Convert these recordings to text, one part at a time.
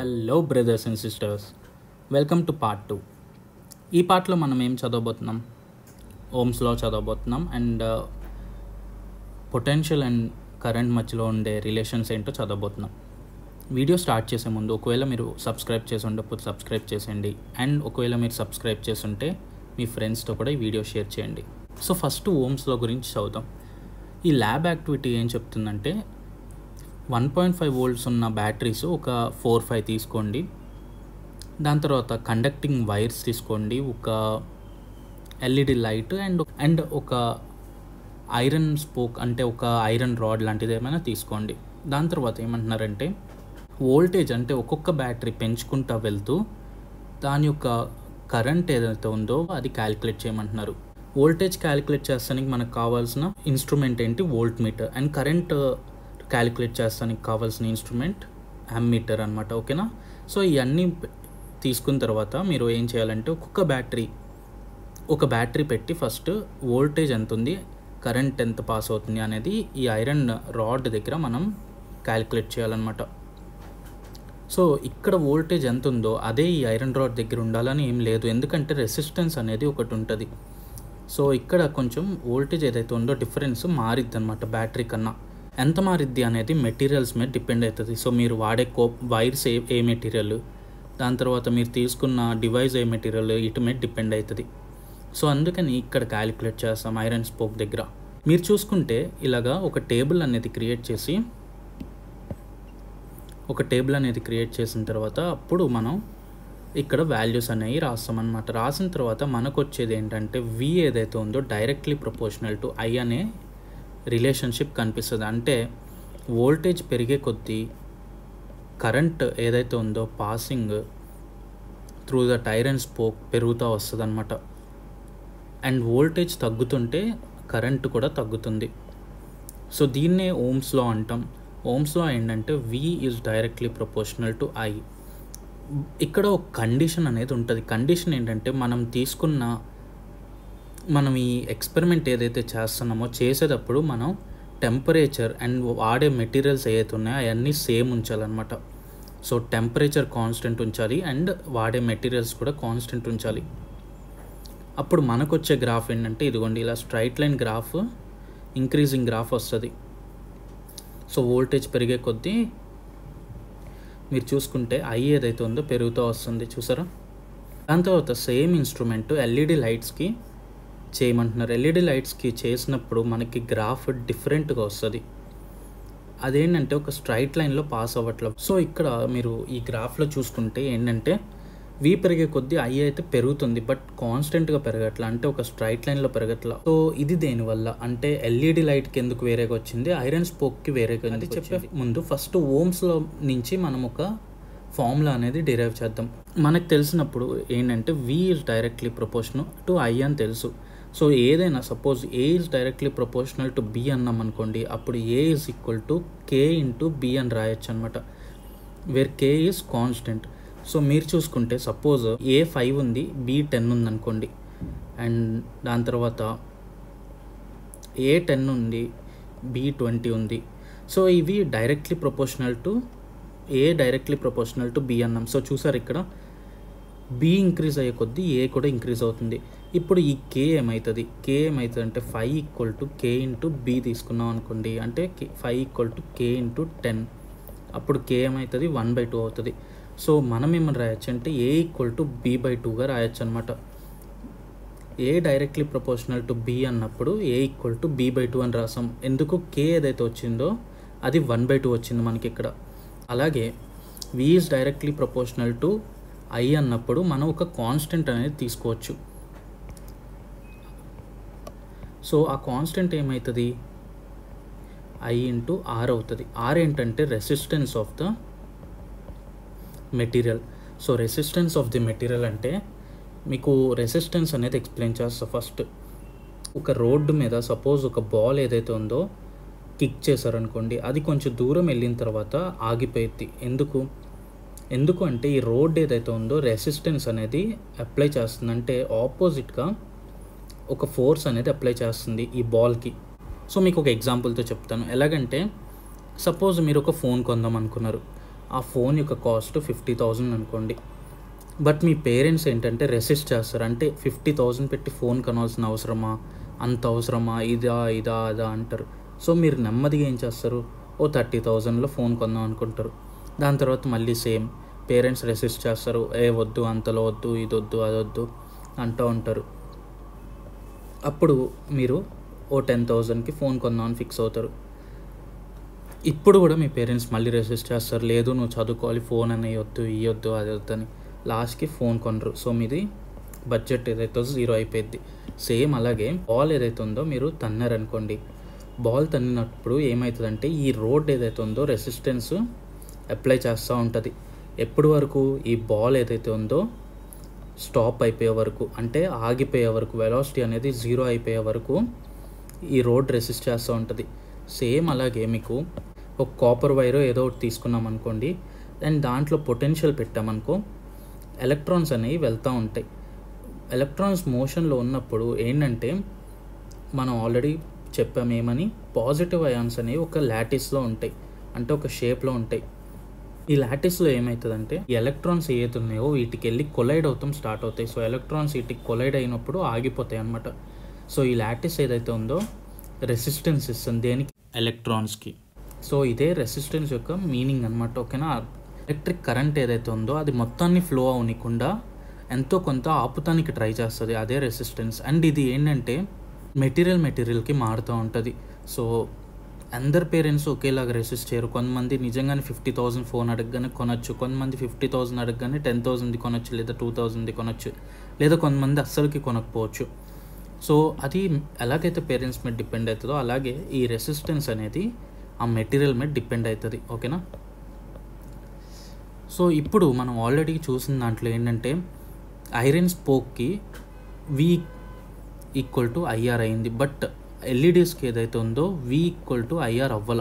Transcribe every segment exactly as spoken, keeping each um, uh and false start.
Hello brothers and sisters, welcome to part two. ఈ పార్ట్లో మనం ఏం చదవబోతున్నాం? ఓమ్స్ లా చదవబోతున్నాం అండ్ పొటెన్షియల్ అండ్ కరెంట్ మధ్యలో ఉండే రిలేషన్స్ ఏంటో చదవబోతున్నాం. వీడియో స్టార్ట్ చేసే ముందు ఒకవేళ మీరు సబ్స్క్రైబ్ చేసి ఉండకపోతే సబ్స్క్రైబ్ చేసేయండి. అండ్ ఒకవేళ మీరు సబ్స్క్రైబ్ చేస్తుంటే మీ ఫ్రెండ్స్తో కూడా ఈ వీడియో షేర్ చేయండి. సో ఫస్ట్ ఓమ్స్ లా గురించి చదువుతాం. ఈ ల్యాబ్ యాక్టివిటీ ఏం చెప్తుందంటే, వన్ పాయింట్ ఫైవ్ వోల్ట్స్ ఉన్న బ్యాటరీస్ ఒక ఫోర్ ఫైవ్ తీసుకోండి. దాని తర్వాత కండక్టింగ్ వైర్స్ తీసుకోండి, ఒక ఎల్ఈడి లైట్ అండ్ అండ్ ఒక ఐరన్ స్పోక్ అంటే ఒక ఐరన్ రాడ్ లాంటిది ఏమైనా తీసుకోండి. దాని తర్వాత ఏమంటున్నారంటే, వోల్టేజ్ అంటే ఒక్కొక్క బ్యాటరీ పెంచుకుంటూ వెళ్తూ దాని యొక్క కరెంట్ ఏదైతే ఉందో అది క్యాలిక్యులేట్ చేయమంటున్నారు. వోల్టేజ్ క్యాలిక్యులేట్ చేస్తానికి మనకు కావాల్సిన ఇన్స్ట్రుమెంట్ ఏంటి? Voltmeter. And current calculate చేస్తానికి కావాల్సిన ఇన్స్ట్రుమెంట్ అమ్మీటర్ అనమాట. ఓకేనా? సో ఇవన్నీ తీసుకున్న తర్వాత మీరు ఏం చేయాలంటే, ఒక్కొక్క బ్యాటరీ ఒక బ్యాటరీ పెట్టి ఫస్ట్ వోల్టేజ్ ఎంత ఉంది, కరెంట్ ఎంత పాస్ అవుతుంది అనేది ఈ ఐరన్ రాడ్ దగ్గర మనం క్యాలిక్యులేట్ చేయాలన్నమాట. సో ఇక్కడ వోల్టేజ్ ఎంత ఉందో అదే ఈ ఐరన్ రాడ్ దగ్గర ఉండాలని ఏం లేదు, ఎందుకంటే రెసిస్టెన్స్ అనేది ఒకటి ఉంటుంది. సో ఇక్కడ కొంచెం వోల్టేజ్ ఏదైతే ఉందో డిఫరెన్స్ మారిద్ది అనమాట బ్యాటరీ కన్నా. ఎంత మారిద్ది అనేది మెటీరియల్స్ మీద డిపెండ్ అవుతుంది. సో మీరు వాడే కో వైర్స్ ఏ ఏ మెటీరియల్, దాని తర్వాత మీరు తీసుకున్న డివైస్ ఏ మెటీరియల్, ఇటు మీద డిపెండ్ అవుతుంది. సో అందుకని ఇక్కడ క్యాలిక్యులేట్ చేస్తాం ఐరన్ స్పోక్ దగ్గర. మీరు చూసుకుంటే ఇలాగా ఒక టేబుల్ అనేది క్రియేట్ చేసి ఒక టేబుల్ అనేది క్రియేట్ చేసిన తర్వాత అప్పుడు మనం ఇక్కడ వాల్యూస్ అనేవి రాస్తాం అనమాట. రాసిన తర్వాత మనకు వచ్చేది ఏంటంటే, వి ఏదైతే ఉందో డైరెక్ట్లీ ప్రపోర్షనల్ టు ఐ అనే రిలేషన్షిప్ కనిపిస్తుంది. అంటే వోల్టేజ్ పెరిగే కొద్దీ కరెంట్ ఏదైతే ఉందో passing through that iron spoke పెరుగుతూ వస్తుంది అనమాట. అండ్ వోల్టేజ్ తగ్గుతుంటే కరెంట్ కూడా తగ్గుతుంది. సో దీన్నే ఓమ్స్ లా అంటాం. ఓమ్స్ లా ఏంటంటే, V is directly proportional to I. ఇక్కడ ఒక కండిషన్ అనేది ఉంటుంది. కండిషన్ ఏంటంటే, మనం తీసుకున్న మనం ఈ ఎక్స్పెరిమెంట్ ఏదైతే చేస్తున్నామో చేసేటప్పుడు మనం టెంపరేచర్ అండ్ వాడే మెటీరియల్స్ ఏవైతే ఉన్నాయో అవన్నీ సేమ్ ఉంచాలన్నమాట. సో టెంపరేచర్ కాన్స్టెంట్ ఉంచాలి అండ్ వాడే మెటీరియల్స్ కూడా కాన్స్టెంట్ ఉంచాలి. అప్పుడు మనకు వచ్చే గ్రాఫ్ ఏంటంటే, ఇదిగోండి ఇలా straight line graph, increasing graph వస్తుంది. సో వోల్టేజ్ పెరిగే కొద్దీ మీరు చూసుకుంటే ఐ ఏదైతే ఉందో పెరుగుతూ వస్తుంది, చూసారా? దాని తర్వాత సేమ్ ఇన్స్ట్రుమెంట్ ఎల్ఈడి లైట్స్కి చేయమంటున్నారు. ఎల్ఈడి లైట్స్కి చేసినప్పుడు మనకి గ్రాఫ్ డిఫరెంట్గా వస్తుంది. అదేంటంటే ఒక స్ట్రైట్ లైన్లో పాస్ అవ్వట్లేదు. సో ఇక్కడ మీరు ఈ గ్రాఫ్లో చూసుకుంటే ఏంటంటే, వి పెరిగే కొద్దీ ఐ అయితే పెరుగుతుంది, బట్ కాన్స్టెంట్గా పెరగట్లా, అంటే ఒక స్ట్రైట్ లైన్లో పెరగట్లా. సో ఇది దేనివల్ల అంటే, ఎల్ఈడి లైట్కి ఎందుకు వేరేగా వచ్చింది, ఐరన్ స్పోక్కి వేరేగా అది చెప్పే ముందు ఫస్ట్ ఓమ్స్లో నుంచి మనం ఒక ఫార్ములా అనేది డిరైవ్ చేద్దాం. మనకు తెలిసినప్పుడు ఏంటంటే, V is directly proportional to I అని తెలుసు. సో ఏదైనా suppose A is directly proportional to B అన్నాం అనుకోండి, అప్పుడు A is equal to K into B అని రాయొచ్చు అనమాట, where K is constant. So మీరు చూసుకుంటే సపోజ్ ఏ ఫైవ్ ఉంది, బి టెన్ ఉంది అనుకోండి, అండ్ దాని తర్వాత ఏ టెన్ ఉంది, బి ట్వంటీ ఉంది. సో ఇవి directly proportional to A, directly proportional to B అన్నాం. సో చూసారు ఇక్కడ బి ఇంక్రీజ్ అయ్యే కొద్దీ ఏ కూడా ఇంక్రీజ్ అవుతుంది. ఇప్పుడు ఈ కే ఏమవుతుంది, కే ఏమవుతుంది అంటే five equal to K into B తీసుకున్నాం అనుకోండి, అంటే five equal to K into ten. అప్పుడు కే ఏమవుతుంది, వన్ బై టూ అవుతుంది. సో మనం ఏమని రాయొచ్చు అంటే, A equal to B by టూగా రాయొచ్చు అనమాట. A directly proportional to B అన్నప్పుడు A equal to B by two అని రాసాం. ఎందుకు? కే ఏదైతే వచ్చిందో అది వన్ బై టూ వచ్చింది మనకి ఇక్కడ. అలాగే V is directly proportional to I అన్నప్పుడు మనం ఒక కాన్స్టెంట్ అనేది తీసుకోవచ్చు. సో ఆ కాన్స్టెంట్ ఏమవుతుంది, ఐ ఇంటూ ఆర్ అవుతుంది. ఆర్ ఏంటంటే resistance of the material. So resistance of the material అంటే, మీకు రెసిస్టెన్స్ అనేది ఎక్స్ప్లెయిన్ చేస్తా. ఫస్ట్ ఒక రోడ్డు మీద సపోజ్ ఒక బాల్ ఏదైతే ఉందో కిక్ చేశారనుకోండి, అది కొంచెం దూరం వెళ్ళిన తర్వాత ఆగిపోయింది. ఎందుకు ఎందుకు అంటే ఈ రోడ్ ఏదైతే ఉందో రెసిస్టెన్స్ అనేది అప్లై చేస్తుంది, అంటే ఆపోజిట్గా ఒక ఫోర్స్ అనేది అప్లై చేస్తుంది ఈ బాల్కి. సో మీకు ఒక ఎగ్జాంపుల్తో చెప్తాను. ఎలాగంటే, సపోజ్ మీరు ఒక ఫోన్ కొందాం అనుకున్నారు, ఆ ఫోన్ యొక్క కాస్ట్ ఫిఫ్టీ థౌజండ్ అనుకోండి. బట్ మీ పేరెంట్స్ ఏంటంటే రెసిస్ట్ చేస్తారు. అంటే ఫిఫ్టీ థౌజండ్ పెట్టి ఫోన్ కొనాల్సిన అవసరమా, అంత అవసరమా, ఇదా ఇదా అదా అంటారు. సో మీరు నెమ్మదిగా ఏం చేస్తారు, ఓ థర్టీ థౌజండ్లో ఫోన్ కొందాం అనుకుంటారు. దాని తర్వాత మళ్ళీ సేమ్ పేరెంట్స్ రెసిస్ట్ చేస్తారు, ఏ వద్దు, అంతలో వద్దు, ఇది వద్దు, అది వద్దు అంటూ ఉంటారు. అప్పుడు మీరు ఓ టెన్ థౌజండ్కి ఫోన్ కొందామని ఫిక్స్ అవుతారు. ఇప్పుడు కూడా మీ పేరెంట్స్ మళ్ళీ రెసిస్ట్ చేస్తారు, లేదు నువ్వు చదువుకోవాలి, ఫోన్ అని వద్దు, ఈ వద్దు, అది వద్దు అని. లాస్ట్కి ఫోన్ కొనరు. సో మీది బడ్జెట్ ఏదైతే జీరో అయిపోయింది. సేమ్ అలాగే బాల్ ఏదైతే ఉందో మీరు తన్నారనుకోండి, బాల్ తన్నినప్పుడు ఏమవుతుందంటే ఈ రోడ్ ఏదైతే ఉందో రెసిస్టెన్స్ అప్లై చేస్తూ ఉంటుంది. ఎప్పటి వరకు, ఈ బాల్ ఏదైతే ఉందో స్టాప్ అయిపోయే వరకు, అంటే ఆగిపోయే వరకు, వెలాసిటీ అనేది జీరో అయిపోయే వరకు ఈ రోడ్ రెసిస్ట్ చేస్తూ ఉంటుంది. సేమ్ అలాగే మీకు ఒక కాపర్ వైర్ ఏదో ఒకటి తీసుకున్నాం అనుకోండి, అండ్ దాంట్లో పొటెన్షియల్ పెట్టామనుకో, ఎలక్ట్రాన్స్ అనేవి వెళ్తూ ఉంటాయి. ఎలక్ట్రాన్స్ మోషన్లో ఉన్నప్పుడు ఏంటంటే మనం ఆల్రెడీ చెప్పాము ఏమని, పాజిటివ్ అయాన్స్ అనేవి ఒక లాటిస్లో ఉంటాయి, అంటే ఒక షేప్లో ఉంటాయి. ఈ లాటిస్లో ఏమవుతుందంటే ఈ ఎలక్ట్రాన్స్ ఏవైతే ఉన్నాయో వీటికి వెళ్ళి కొలైడ్ అవుతాం స్టార్ట్ అవుతాయి. సో ఎలక్ట్రాన్స్ వీటికి కొలైడ్ అయినప్పుడు ఆగిపోతాయి అన్నమాట. సో ఈ లాటిస్ ఏదైతే ఉందో రెసిస్టెన్స్ ఇస్తుంది దేనికి, ఎలక్ట్రాన్స్కి. సో ఇదే రెసిస్టెన్స్ యొక్క మీనింగ్ అనమాట. ఓకేనా. ఎలక్ట్రిక్ కరెంట్ ఏదైతే ఉందో అది మొత్తాన్ని ఫ్లో అవనికుండా ఎంతో కొంత ఆపుతానికి ట్రై చేస్తుంది, అదే రెసిస్టెన్స్. అండ్ ఇది ఏంటంటే మెటీరియల్ మెటీరియల్కి మారుతూ ఉంటుంది. సో అందరు పేరెంట్స్ ఒకేలాగా రెసిస్ట్ చేయరు. కొంతమంది నిజంగానే ఫిఫ్టీ థౌసండ్ ఫోన్ అడగగానే కొనొచ్చు, కొంతమంది ఫిఫ్టీ థౌసండ్ అడగగానే టెన్ థౌసండ్ది కొనొచ్చు, లేదా టూ థౌసండ్ది కొనొచ్చు, లేదా కొంతమంది అస్సలకి కొనకపోవచ్చు. సో అది ఎలాగైతే పేరెంట్స్ మీద డిపెండ్ అవుతుందో అలాగే ఈ రెసిస్టెన్స్ అనేది ఆ మెటీరియల్ మీద డిపెండ్ అవుతుంది. ఓకేనా. సో ఇప్పుడు మనం ఆల్రెడీ చూసిన దాంట్లో ఏంటంటే ఐరన్ స్పోక్కి వి ఈక్వల్ టు ఐఆర్ అయింది. బట్ ఎల్ఈడీస్కి ఏదైతే ఉందో వి ఈక్వల్ టు ఐఆర్ అవ్వాల.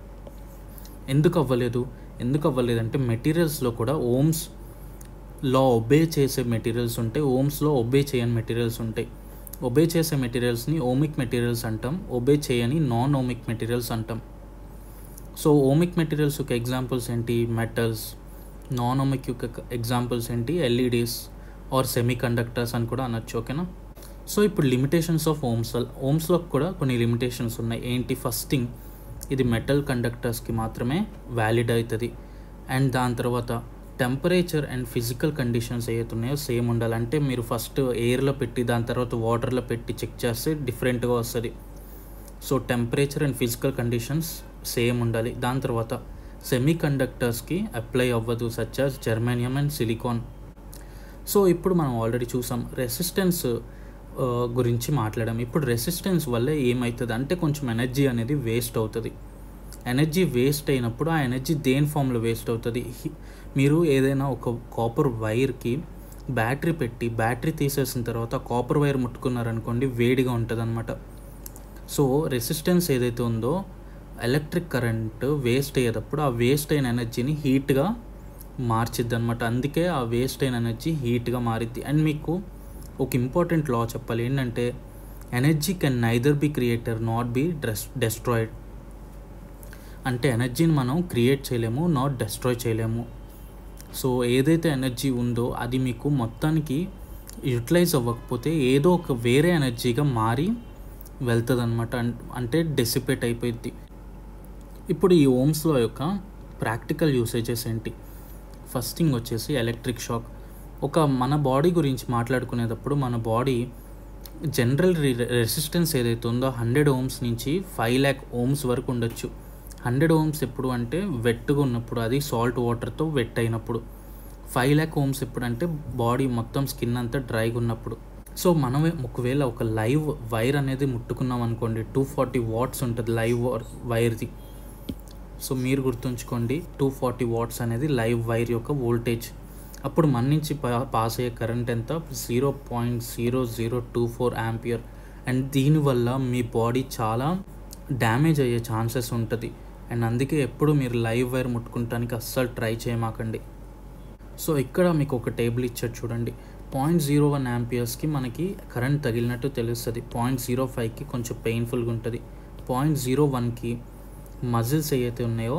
ఎందుకు అవ్వలేదు ఎందుకు అవ్వలేదు అంటే మెటీరియల్స్లో కూడా ఓమ్స్ లా ఒబే చేసే మెటీరియల్స్ ఉంటాయి, ఓమ్స్లో ఒబే చేయని మెటీరియల్స్ ఉంటాయి. ఒబే చేసే మెటీరియల్స్ని ఓమిక్ మెటీరియల్స్ అంటాం, ఒబే చేయని నాన్ ఓమిక్ మెటీరియల్స్ అంటాం. సో ఓమిక్ మెటీరియల్స్ యొక్క ఎగ్జాంపుల్స్ ఏంటి, మెటల్స్. నాన్ ఓమిక్ యొక్క ఎగ్జాంపుల్స్ ఏంటి, ఎల్ఈడీస్ ఆర్ సెమీ కండక్టర్స్ అని కూడా అనొచ్చు. ఓకేనా. సో ఇప్పుడు లిమిటేషన్స్ ఆఫ్ ఓమ్స్, ఓమ్స్లో కూడా కొన్ని లిమిటేషన్స్ ఉన్నాయి. ఏంటి, ఫస్ట్ థింగ్ ఇది మెటల్ కండక్టర్స్కి మాత్రమే వ్యాలిడ్ అవుతుంది. అండ్ దాని తర్వాత టెంపరేచర్ అండ్ ఫిజికల్ కండిషన్స్ ఏవైతే ఉన్నాయో సేమ్ ఉండాలి. అంటే మీరు ఫస్ట్ ఎయిర్లో పెట్టి దాని తర్వాత వాటర్లో పెట్టి చెక్ చేస్తే డిఫరెంట్గా వస్తుంది. So temperature and physical conditions same ఉండాలి. దాని తర్వాత సెమీ కండక్టర్స్కి అప్లై అవ్వదు, such as germanium and silicon. So ఇప్పుడు మనం ఆల్రెడీ చూసాం రెసిస్టెన్స్ గురించి మాట్లాడాం. ఇప్పుడు రెసిస్టెన్స్ వల్ల ఏమవుతుంది అంటే కొంచెం ఎనర్జీ అనేది వేస్ట్ అవుతుంది. ఎనర్జీ వేస్ట్ అయినప్పుడు ఆ ఎనర్జీ దేని ఫామ్లో వేస్ట్ అవుతుంది, మీరు ఏదైనా ఒక కాపర్ వైర్కి బ్యాటరీ పెట్టి బ్యాటరీ తీసేసిన తర్వాత కాపర్ వైర్ ముట్టుకున్నారనుకోండి వేడిగా ఉంటుంది అనమాట. సో రెసిస్టెన్స్ ఏదైతే ఉందో ఎలక్ట్రిక్ కరెంట్ వేస్ట్ అయ్యేటప్పుడు ఆ వేస్ట్ అయిన ఎనర్జీని హీట్గా మార్చిద్ది అనమాట. అందుకే ఆ వేస్ట్ అయిన ఎనర్జీ హీట్గా మారిద్ది. అండ్ మీకు ఒక ఇంపార్టెంట్ లా చెప్పాలి ఏంటంటే energy can neither be creator not be des destroyed అంటే ఎనర్జీని మనం క్రియేట్ చేయలేము, నాట్ డెస్ట్రాయ్ చేయలేము. సో ఏదైతే ఎనర్జీ ఉందో అది మీకు మొత్తానికి యూటిలైజ్ అవ్వకపోతే ఏదో ఒక వేరే ఎనర్జీగా మారి వెళ్తుంది అనమాట, అంటే డెసిపేట్ అయిపోయింది. ఇప్పుడు ఈ ఓమ్స్లో యొక్క ప్రాక్టికల్ యూసేజెస్ ఏంటి, ఫస్ట్ థింగ్ వచ్చేసి ఎలక్ట్రిక్ షాక్. ఒక మన బాడీ గురించి మాట్లాడుకునేటప్పుడు మన బాడీ జనరల్ రెసిస్టెన్స్ ఏదైతే ఉందో హండ్రెడ్ ఓమ్స్ నుంచి ఫైవ్ ల్యాక్ ఓమ్స్ వరకు ఉండొచ్చు. హండ్రెడ్ ఓమ్స్ ఎప్పుడు అంటే వెట్గా ఉన్నప్పుడు, అది సాల్ట్ వాటర్తో వెట్ అయినప్పుడు. ఫైవ్ ల్యాక్ ఓమ్స్ ఎప్పుడు అంటే బాడీ మొత్తం స్కిన్ అంతా డ్రైగా ఉన్నప్పుడు. సో మనం ఒకవేళ ఒక లైవ్ వైర్ అనేది ముట్టుకున్నాం అనుకోండి, టూ ఫార్టీ వాట్స్ ఉంటుంది లైవ్ వైర్ది. సో మీరు గుర్తుంచుకోండి, టూ ఫార్టీ వాట్స్ అనేది లైవ్ వైర్ యొక్క వోల్టేజ్. అప్పుడు మన నుంచి పాస్ అయ్యే కరెంట్ ఎంత, zero point zero zero two four ampere. And దీనివల్ల మీ బాడీ చాలా డ్యామేజ్ అయ్యే ఛాన్సెస్ ఉంటుంది. అండ్ అందుకే ఎప్పుడు మీరు లైవ్ వైర్ ముట్టుకుంటానికి అస్సలు ట్రై చేయమాకండి. సో ఇక్కడ మీకు ఒక టేబుల్ ఇచ్చాడు చూడండి, పాయింట్ జీరో వన్ యాంపియర్స్కి మనకి కరెంట్ తగిలినట్టు తెలుస్తుంది, పాయింట్ జీరో ఫైవ్కి కొంచెం పెయిన్ఫుల్గా ఉంటుంది, పాయింట్ జీరో వన్కి మజిల్స్ ఏవైతే ఉన్నాయో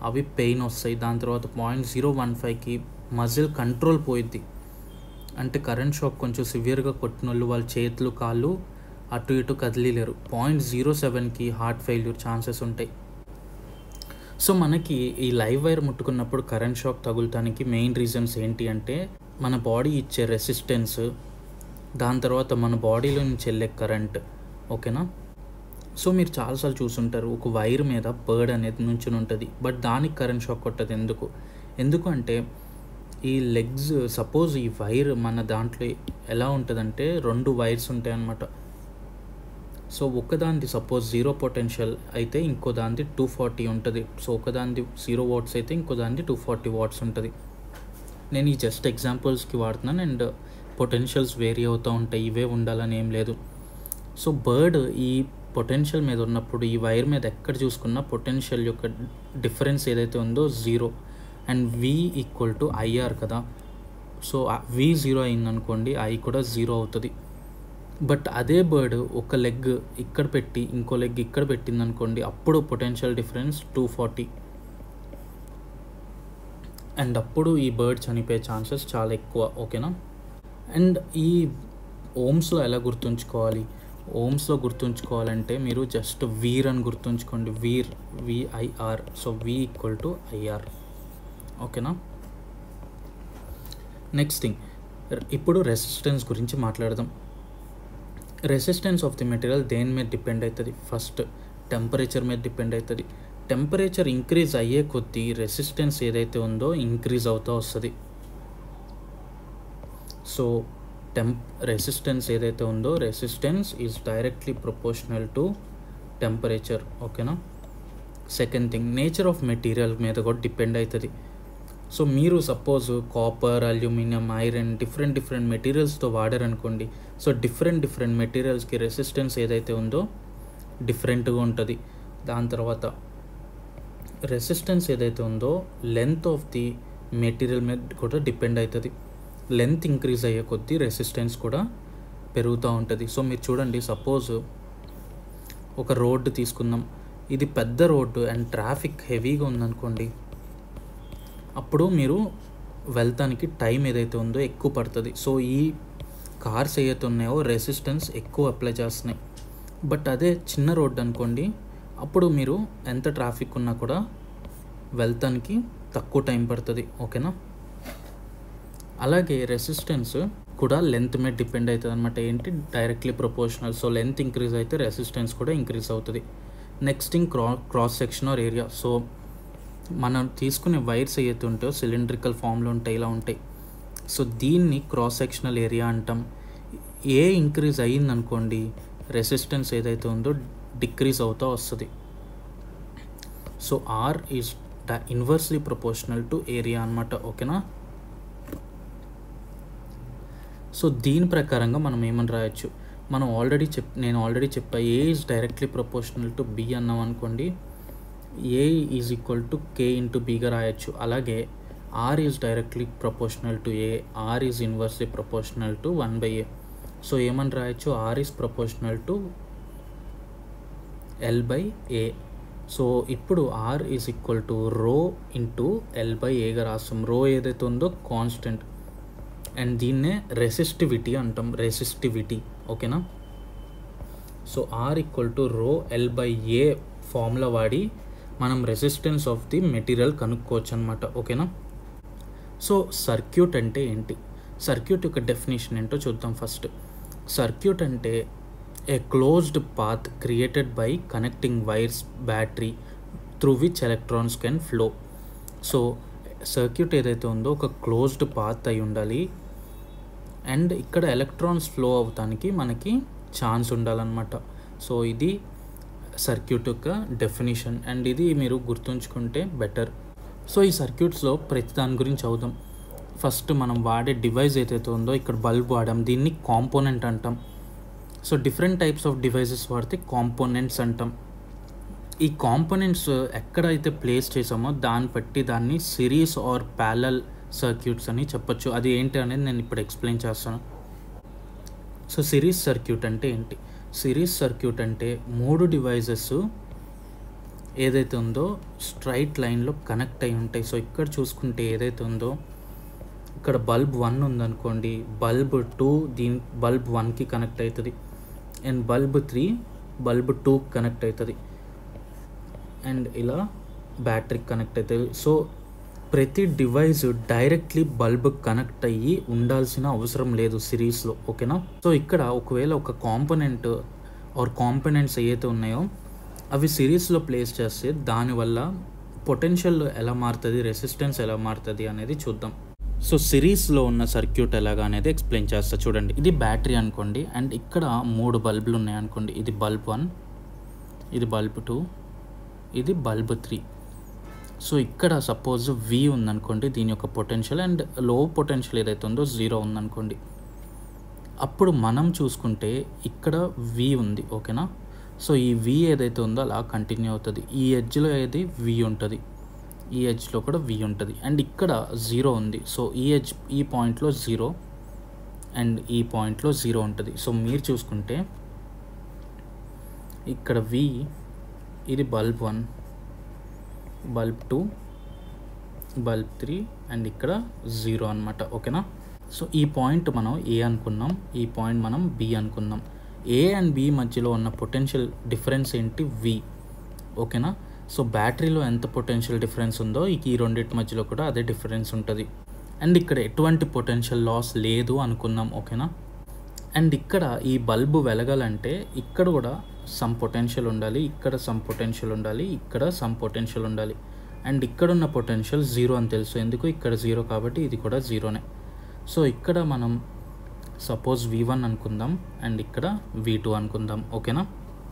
అవి పెయిన్ వస్తాయి. దాని తర్వాత పాయింట్ జీరో వన్ ఫైవ్కి మజిల్ కంట్రోల్ పోయిద్ది. అంటే కరెంట్ షాక్ కొంచెం సివియర్గా కొట్టిన వాళ్ళు వాళ్ళ చేతులు కాళ్ళు అటు ఇటు కదిలేరు. పాయింట్ జీరో సెవెన్కి హార్ట్ ఫెయిల్యూర్ ఛాన్సెస్ ఉంటాయి. సో మనకి ఈ లైవ్ వైర్ ముట్టుకున్నప్పుడు కరెంట్ షాక్ తగులటానికి మెయిన్ రీజన్స్ ఏంటి అంటే మన బాడీ ఇచ్చే రెసిస్టెన్స్, దాని తర్వాత మన బాడీలో నుంచి వెళ్ళే కరెంట్. ఓకేనా? సో మీరు చాలాసార్లు చూసుంటారు, ఒక వైర్ మీద బర్డ్ అనేది నుంచుని ఉంటుంది, బట్ దానికి కరెంట్ షాక్ కొట్టదు. ఎందుకు ఎందుకు అంటే ఈ లెగ్స్, సపోజ్ ఈ వైర్ మన దాంట్లో ఎలా ఉంటుందంటే రెండు వైర్స్ ఉంటాయి అన్నమాట. సో ఒకదానిది సపోజ్ జీరో పొటెన్షియల్ అయితే ఇంకో దానిది టూ ఫార్టీ ఉంటుంది. సో ఒకదానిది జీరో వాట్స్ అయితే ఇంకో దానిది టూ ఫార్టీ వాట్స్ ఉంటుంది. నేను ఈ జస్ట్ ఎగ్జాంపుల్స్కి వాడుతున్నాను, అండ్ పొటెన్షియల్స్ వేరీ అవుతూ ఉంటాయి, ఇవే ఉండాలని ఏం లేదు. సో బర్డ్ ఈ పొటెన్షియల్ మీద ఉన్నప్పుడు ఈ వైర్ మీద ఎక్కడ చూసుకున్నా పొటెన్షియల్ యొక్క డిఫరెన్స్ ఏదైతే ఉందో zero, and V equal to I R కదా. సో వి జీరో అయిందనుకోండి, ఐ కూడా జీరో అవుతుంది. బట్ అదే బర్డ్ ఒక లెగ్ ఇక్కడ పెట్టి ఇంకో లెగ్ ఇక్కడ పెట్టింది అనుకోండి, అప్పుడు potential difference two forty, and అప్పుడు ఈ బర్డ్ చనిపోయే ఛాన్సెస్ చాలా ఎక్కువ. ఓకేనా? అండ్ ఈ ఓమ్స్లో ఎలా గుర్తుంచుకోవాలి? ఓమ్స్లో గుర్తుంచుకోవాలంటే మీరు జస్ట్ వీర్ అని గుర్తుంచుకోండి. VIR V I R. So V equal to I R. ఓకేనా? నెక్స్ట్ థింగ్, ఇప్పుడు రెసిస్టెన్స్ గురించి మాట్లాడదాం. రెసిస్టెన్స్ ఆఫ్ ది మెటీరియల్ దేని మీద డిపెండ్ అవుతుంది? ఫస్ట్ టెంపరేచర్ మీద డిపెండ్ అవుతుంది. టెంపరేచర్ ఇంక్రీజ్ అయ్యే కొద్దీ రెసిస్టెన్స్ ఏదైతే ఉందో ఇంక్రీజ్ అవుతూ వస్తుంది. సో టెంప్ రెసిస్టెన్స్ ఏదైతే ఉందో resistance is directly proportional to temperature. ఓకేనా? Second thing, nature of material మీద కూడా డిపెండ్ అవుతుంది. సో మీరు suppose copper, aluminium, iron different different మెటీరియల్స్తో వాడారనుకోండి, సో డిఫరెంట్ డిఫరెంట్ మెటీరియల్స్కి రెసిస్టెన్స్ ఏదైతే ఉందో డిఫరెంట్గా ఉంటుంది. దాని తర్వాత రెసిస్టెన్స్ ఏదైతే ఉందో లెంత్ ఆఫ్ ది మెటీరియల్ మీద కూడా డిపెండ్ అవుతుంది. లెంత్ ఇంక్రీజ్ అయ్యే కొద్దీ రెసిస్టెన్స్ కూడా పెరుగుతూ ఉంటుంది. సో మీరు చూడండి, సపోజ్ ఒక రోడ్డు తీసుకుందాం, ఇది పెద్ద రోడ్డు అండ్ ట్రాఫిక్ హెవీగా ఉందనుకోండి, అప్పుడు మీరు వెళ్తానికి టైం ఏదైతే ఉందో ఎక్కువ పడుతుంది. సో ఈ కార్స్ ఏదైతే ఉన్నాయో రెసిస్టెన్స్ ఎక్కువ అప్లై చేస్తున్నాయి. బట్ అదే చిన్న రోడ్డు అనుకోండి, అప్పుడు మీరు ఎంత ట్రాఫిక్ ఉన్నా కూడా వెళ్తానికి తక్కువ టైం పడుతుంది. ఓకేనా? అలాగే రెసిస్టెన్స్ కూడా లెంత్ మీద డిపెండ్ అవుతుంది అనమాట. ఏంటి? Directly proportional. So length increase అయితే రెసిస్టెన్స్ కూడా ఇంక్రీజ్ అవుతుంది. Next thing, cra cross section or area. So మనం తీసుకునే వైర్స్ ఏవైతే ఉంటాయో సిలిండ్రికల్ ఫామ్లో ఉంటాయి, ఇలా ఉంటాయి. సో దీన్ని క్రాస్ సెక్షనల్ ఏరియా అంటాం. ఏ ఇంక్రీజ్ అయ్యిందనుకోండి, రెసిస్టెన్స్ ఏదైతే ఉందో డిక్రీజ్ అవుతూ వస్తుంది. So R is the inversely proportional to area అనమాట. ఓకేనా? సో దీని ప్రకారంగా మనం ఏమని రాయొచ్చు? మనం ఆల్రెడీ చెప్ నేను ఆల్రెడీ చెప్పా, A is directly proportional to B అన్నాం అనుకోండి, A is equal to K into బీగా రాయొచ్చు. అలాగే R is directly proportional to A, R is inversely proportional to one by A. So ఏమని రాయొచ్చు? R is proportional to L by A. So ఇప్పుడు R is equal to rho into L by ఏగా రాస్తాం. Rho ఏదైతే ఉందో constant, and దీన్నే resistivity అంటాం. Resistivity. ఓకేనా? So R equal to rho L by A formula వాడి మనం రెసిస్టెన్స్ ఆఫ్ ది మెటీరియల్ కనుక్కోవచ్చు అనమాట. ఓకేనా? సో సర్క్యూట్ అంటే ఏంటి? సర్క్యూట్ యొక్క డెఫినేషన్ ఏంటో చూద్దాం. ఫస్ట్, సర్క్యూట్ అంటే a closed path created by connecting wires battery through which electrons can flow. So circuit ఏదైతే ఉందో ఒక క్లోజ్డ్ పాత్ అయి ఉండాలి, అండ్ ఇక్కడ ఎలక్ట్రాన్స్ ఫ్లో అవటానికి మనకి ఛాన్స్ ఉండాలన్నమాట. సో ఇది సర్క్యూట్ యొక్క డెఫినేషన్, అండ్ ఇది మీరు గుర్తుంచుకుంటే బెటర్. సో ఈ సర్క్యూట్స్లో ప్రతి దాని గురించి అవుదాం. ఫస్ట్ మనం వాడే డివైస్ ఏదైతే ఉందో, ఇక్కడ బల్బ్ వాడాం, దీన్ని కాంపోనెంట్ అంటాం. So different types of devices వాడితే కాంపోనెంట్స్ అంటాం. ఈ కాంపోనెంట్స్ ఎక్కడైతే ప్లేస్ చేసామో దాన్ని బట్టి దాన్ని సిరీస్ ఆర్ ప్యారలల్ సర్క్యూట్స్ అని చెప్పొచ్చు. అది ఏంటి అనేది నేను ఇప్పుడు ఎక్స్ప్లెయిన్ చేస్తాను. సో సిరీస్ సర్క్యూట్ అంటే ఏంటి? సిరీస్ సర్క్యూట్ అంటే మూడు డివైజెస్ ఏదైతే ఉందో స్ట్రైట్ లైన్లో కనెక్ట్ అయి ఉంటాయి. సో ఇక్కడ చూసుకుంటే ఏదైతే ఉందో ఇక్కడ బల్బ్ వన్ ఉందనుకోండి, బల్బ్ టూ దీని బల్బ్ వన్కి కనెక్ట్ అవుతుంది, అండ్ బల్బ్ త్రీ బల్బ్ టూకి కనెక్ట్ అవుతుంది, అండ్ ఇలా బ్యాటరీకి కనెక్ట్ అవుతుంది. సో ప్రతి డివైస్ డైరెక్ట్లీ బల్బ్ కనెక్ట్ అయ్యి ఉండాల్సిన అవసరం లేదు సిరీస్లో, ఓకేనా. సో ఇక్కడ ఒకవేళ ఒక కాంపోనెంట్ ఆర్ కాంపోనెంట్స్ ఏవైతే ఉన్నాయో అవి సిరీస్లో ప్లేస్ చేస్తే దానివల్ల పొటెన్షియల్ ఎలా మారుతుంది, రెసిస్టెన్స్ ఎలా మారుతుంది అనేది చూద్దాం. సో సిరీస్లో ఉన్న సర్క్యూట్ ఎలాగా అనేది ఎక్స్ప్లెయిన్ చేస్తా చూడండి. ఇది బ్యాటరీ అనుకోండి, అండ్ ఇక్కడ మూడు బల్బులు ఉన్నాయి అనుకోండి. ఇది బల్బ్ వన్, ఇది బల్బ్ టూ, ఇది బల్బ్ త్రీ. సో ఇక్కడ సపోజ్ వి ఉందనుకోండి, దీని యొక్క పొటెన్షియల్, అండ్ లో పొటెన్షియల్ ఏదైతే ఉందో జీరో ఉందనుకోండి. అప్పుడు మనం చూసుకుంటే ఇక్కడ వి ఉంది, ఓకేనా. సో ఈ వి ఏదైతే ఉందో అలా కంటిన్యూ అవుతుంది. ఈ ఎడ్జ్లో ఏది వి ఉంటుంది, ఈ ఎడ్జ్లో కూడా వి ఉంటుంది, అండ్ ఇక్కడ జీరో ఉంది. సో ఈ ఎడ్జ్ ఈ పాయింట్లో జీరో అండ్ ఈ పాయింట్లో జీరో ఉంటుంది. సో మీరు చూసుకుంటే ఇక్కడ వి, ఇది bulb one, bulb two, bulb three, and ఇక్కడ జీరో అనమాట, ఓకేనా. సో ఈ పాయింట్ మనం ఏ అనుకున్నాం, ఈ పాయింట్ మనం బి అనుకున్నాం. ఏ అండ్ బి మధ్యలో ఉన్న పొటెన్షియల్ డిఫరెన్స్ ఏంటి, వి, ఓకేనా. సో బ్యాటరీలో ఎంత పొటెన్షియల్ డిఫరెన్స్ ఉందో ఈ రెండింటి మధ్యలో కూడా అదే డిఫరెన్స్ ఉంటుంది. అండ్ ఇక్కడ ఎటువంటి పొటెన్షియల్ లాస్ లేదు అనుకున్నాం, ఓకేనా. అండ్ ఇక్కడ ఈ బల్బు వెలగాలంటే ఇక్కడ కూడా సమ్ పొటెన్షియల్ ఉండాలి, ఇక్కడ సమ్ పొటెన్షియల్ ఉండాలి, ఇక్కడ సమ్ పొటెన్షియల్ ఉండాలి, అండ్ ఇక్కడ ఉన్న పొటెన్షియల్ జీరో అని తెలుసు, ఎందుకు ఇక్కడ జీరో కాబట్టి ఇది కూడా జీరోనే. సో ఇక్కడ మనం సపోజ్ వి వన్ అనుకుందాం, అండ్ ఇక్కడ వి టూ అనుకుందాం, ఓకేనా.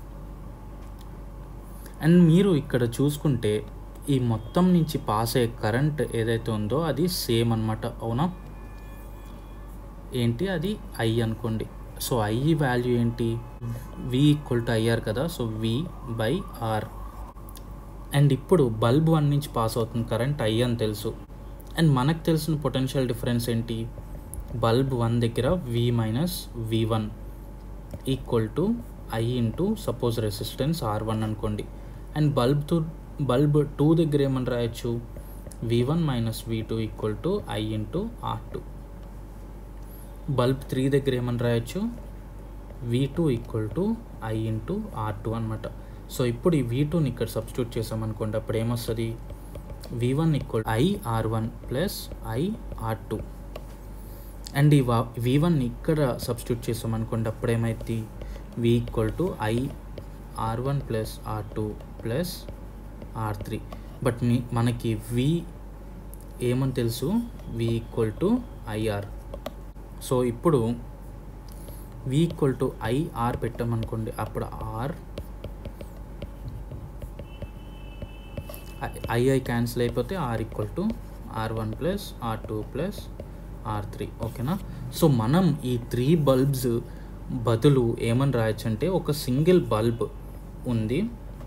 అండ్ మీరు ఇక్కడ చూసుకుంటే ఈ మొత్తం నుంచి పాస్ అయ్యే కరెంట్ ఏదైతే ఉందో అది సేమ్ అనమాట, అవునా. ఏంటి అది ఐ అనుకోండి. సో ఐ వాల్యూ ఏంటి, వి ఈక్వల్ టు ఐఆర్ కదా. So V by R. And ఇప్పుడు బల్బ్ వన్ నుంచి పాస్ అవుతుంది కరెంట్ ఐ అని తెలుసు, అండ్ మనకు తెలిసిన పొటెన్షియల్ డిఫరెన్స్ ఏంటి, బల్బ్ వన్ దగ్గర V minus V one equal to I into suppose resistance R one అనుకోండి. And bulb two bulb two దగ్గర ఏమని రాయొచ్చు, V one minus V two equal to I into R two. Bulb three దగ్గర ఏమని రాయొచ్చు, వి two equal to I into R two అనమాట. So ఇప్పుడు ఈ వి టూని ఇక్కడ సబ్స్టిట్యూట్ చేసామనుకోండి, అప్పుడు ఏమొస్తుంది, V one equal I R one plus I R two. And ఈ వి వన్ ఇక్కడ సబ్స్టిట్యూట్ చేసామనుకోండి, అప్పుడు ఏమైంది, V equal to I R one plus R two plus R three. But మీ మనకి వి ఏమని తెలుసు, V equal to IR. So ఇప్పుడు వి ఈక్వల్ టు ఐఆర్ పెట్టామనుకోండి, అప్పుడు ఆర్ ఐఐ క్యాన్సిల్ అయిపోతే R equal to R one plus R two plus R three, ఓకేనా. So మనం ఈ త్రీ బల్బ్స్ బదులు ఏమని రాయొచ్చు అంటే, ఒక సింగిల్ బల్బ్ ఉంది,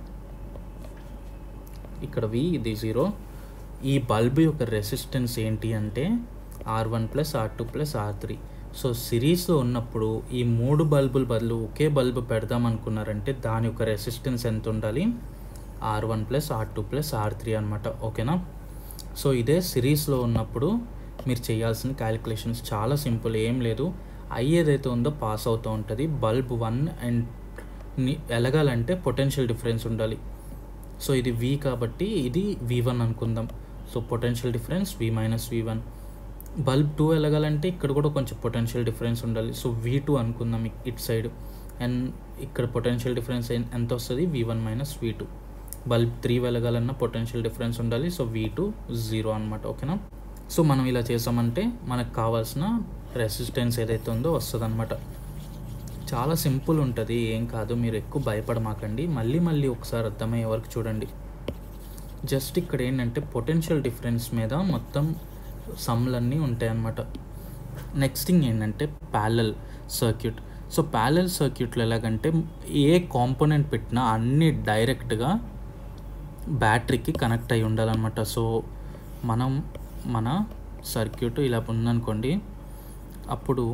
ఇక్కడ వి ఇది జీరో, ఈ బల్బ్ యొక్క రెసిస్టెన్స్ ఏంటి అంటే R one plus R two plus R three. So సిరీస్లో ఉన్నప్పుడు ఈ మూడు బల్బుల బదులు ఒకే బల్బ్ పెడదాం అనుకున్నారంటే దాని యొక్క రెసిస్టెన్స్ ఎంత ఉండాలి, R one plus R two plus R three అనమాట, ఓకేనా. సో ఇదే సిరీస్లో ఉన్నప్పుడు మీరు చేయాల్సిన క్యాలిక్యులేషన్స్ చాలా సింపుల్, ఏం లేదు. ఐ ఏదైతే ఉందో పాస్ అవుతూ ఉంటుంది, బల్బ్ వన్ అండ్ ఎలగాలంటే పొటెన్షియల్ డిఫరెన్స్ ఉండాలి. సో ఇది వి కాబట్టి ఇది వి వన్ అనుకుందాం. So potential difference V minus V one. Bulb two ఎలగాలంటే ఇక్కడ కూడా కొంచెం పొటెన్షియల్ డిఫరెన్స్ ఉండాలి. సో వి టూ అనుకుందాం ఇట్ సైడ్, అండ్ ఇక్కడ పొటెన్షియల్ డిఫరెన్స్ ఎంత వస్తుంది, V one minus V two. Bulb three వెలగాలన్నా పొటెన్షియల్ డిఫరెన్స్ ఉండాలి. సో వి టూ జీరో అనమాట, ఓకేనా. సో మనం ఇలా చేసామంటే మనకు కావాల్సిన రెసిస్టెన్స్ ఏదైతే ఉందో వస్తుంది అనమాట. చాలా సింపుల్ ఉంటుంది, ఏం కాదు, మీరు ఎక్కువ భయపడమాకండి. మళ్ళీ మళ్ళీ ఒకసారి అర్థమయ్యే వరకు చూడండి. జస్ట్ ఇక్కడ ఏంటంటే పొటెన్షియల్ డిఫరెన్స్ మీద మొత్తం సమ్లన్నీ ఉంటాయన్నమాట. నెక్స్ట్ థింగ్ ఏంటంటే ప్యారలల్ సర్క్యూట్. సో ప్యారలల్ సర్క్యూట్లో ఎలాగంటే ఏ కాంపోనెంట్ పెట్టినా అన్నీ డైరెక్ట్గా బ్యాటరీకి కనెక్ట్ అయి ఉండాలన్నమాట. సో మనం మన సర్క్యూట్ ఇలా ఉందనుకోండి, అప్పుడు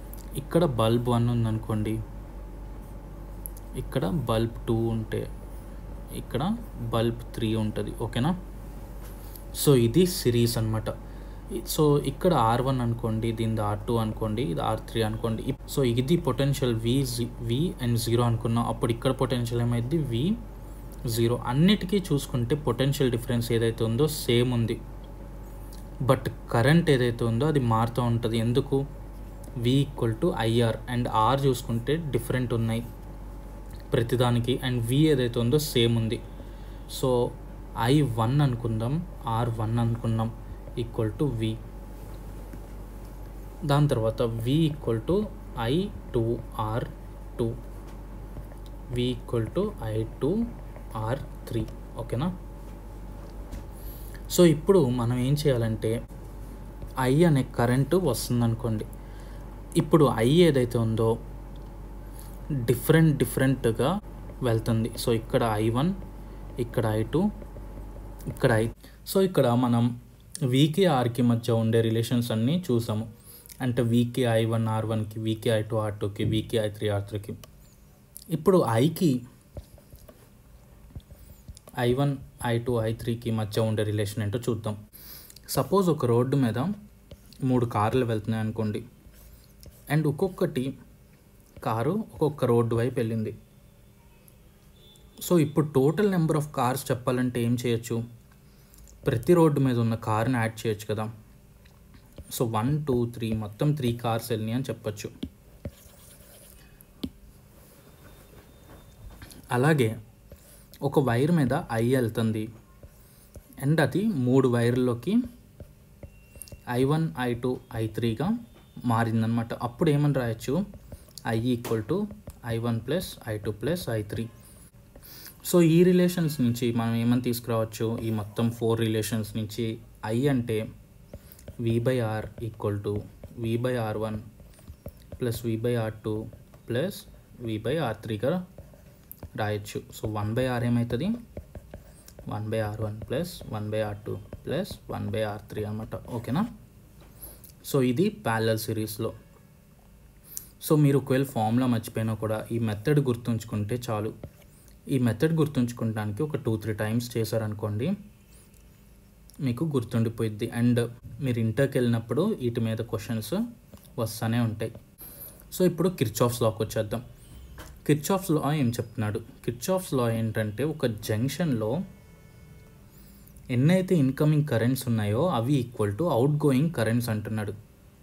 ఇక్కడ బల్బ్ వన్ ఉందనుకోండి, ఇక్కడ బల్బ్ టూ ఉంటే ఇక్కడ బల్బ్ త్రీ ఉంటుంది. ఓకేనా. సో ఇది సిరీస్ అనమాట. సో ఇక్కడ ఆర్ వన్ అనుకోండి, దీనిది ఆర్ టూ అనుకోండి, ఇది ఆర్ త్రీ అనుకోండి. సో ఇది potential V V and zero అనుకున్నాం. అప్పుడు ఇక్కడ పొటెన్షియల్ ఏమైంది వి జీరో. అన్నిటికీ చూసుకుంటే పొటెన్షియల్ డిఫరెన్స్ ఏదైతే ఉందో సేమ్ ఉంది, బట్ కరెంట్ ఏదైతే ఉందో అది మారుతూ ఉంటుంది. ఎందుకు? V equal to IR and R చూసుకుంటే డిఫరెంట్ ఉన్నాయి ప్రతిదానికి, అండ్ వి ఏదైతే ఉందో సేమ్ ఉంది. సో ఐ వన్ అనుకుందాం, ఆర్ వన్ అనుకుందాం ఈక్వల్ టు వి. దాని తర్వాత V equal to I two R two, V equal to I two R three. ఓకేనా. సో ఇప్పుడు మనం ఏం చేయాలంటే ఐ అనే కరెంటు వస్తుందనుకోండి. ఇప్పుడు ఐ ఏదైతే ఉందో డిఫరెంట్ డిఫరెంట్గా వెళ్తుంది. సో ఇక్కడ ఐ వన్, ఇక్కడ ఐ టూ, ఇక్కడ ఐ. సో ఇక్కడ మనం వీకి ఆర్కి మధ్య ఉండే రిలేషన్స్ అన్నీ చూసాము. అంటే వీకి ఐ వన్ ఆర్ వన్కి, వీకి ఐ టూ ఆర్ టూకి, వీకి ఐ త్రీ ఆర్ త్రీకి. ఇప్పుడు ఐకి I one I two I త్రీకి మధ్య ఉండే రిలేషన్ ఏంటో చూద్దాం. సపోజ్ ఒక రోడ్డు మీద మూడు కార్లు వెళ్తున్నాయి అనుకోండి, అండ్ ఒక్కొక్కటి కారు ఒక్కొక్క రోడ్డు వైపు వెళ్ళింది. సో ఇప్పుడు టోటల్ నెంబర్ ఆఫ్ కార్స్ చెప్పాలంటే ఏం చేయొచ్చు? ప్రతి రోడ్డు మీద ఉన్న కార్ని యాడ్ చేయొచ్చు కదా. సో వన్ టూ త్రీ మొత్తం త్రీ కార్స్ వెళ్ళినాయి అని చెప్పచ్చు. అలాగే ఒక వైర్ మీద ఐ వెళ్తుంది అండ్ అది మూడు వైర్లోకి I one I two I త్రీగా మారిందనమాట. అప్పుడు ఏమని రాయొచ్చు? I equal to I one plus I two plus I three. So ఈ రిలేషన్స్ నుంచి మనం ఏమని తీసుకురావచ్చు? ఈ మొత్తం ఫోర్ రిలేషన్స్ నుంచి ఐ అంటే V by R equal to V by R one plus V by R two plus V by R త్రీగా రాయొచ్చు. సో వన్ బై ఆర్ ఏమవుతుంది? One by R one plus one by R two plus one by R three అనమాట. ఓకేనా. So ఇది parallel సిరీస్లో. So మీరు ఒకవేళ formula మర్చిపోయినా కూడా ఈ మెథడ్ గుర్తుంచుకుంటే చాలు. ఈ మెథడ్ గుర్తుంచుకోవడానికి ఒక టూ త్రీ టైమ్స్ చేశారనుకోండి మీకు గుర్తుండిపోయిద్ది. అండ్ మీరు ఇంటర్కి వెళ్ళినప్పుడు వీటి మీద క్వశ్చన్స్ వస్తూనే ఉంటాయి. సో ఇప్పుడు కిర్చాఫ్స్ లాకి వచ్చేద్దాం. కిర్చాఫ్స్ లా ఏం చెప్తున్నాడు? కిర్చాఫ్స్ లా ఏంటంటే ఒక జంక్షన్లో ఎన్నైతే ఇన్కమింగ్ కరెంట్స్ ఉన్నాయో అవి equal to outgoing currents అంటున్నాడు.